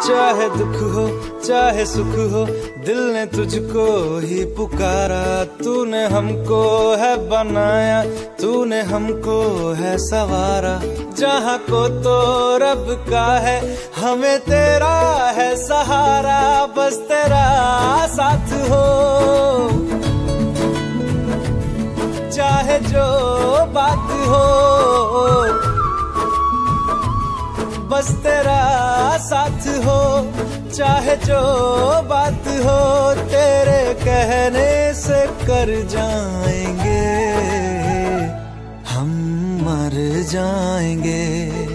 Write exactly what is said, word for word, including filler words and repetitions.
चाहे दुख हो चाहे सुख हो, दिल ने तुझको ही पुकारा। तूने हमको है बनाया, तूने हमको है सवारा। जहाँ को तो रब का है, हमें तेरा है सहारा। बस तेरा साथ हो, चाहे जो बात हो, बस तेरा साथ हो, चाहे जो बात हो। तेरे कहने से कर जाएंगे, हम मर जाएंगे।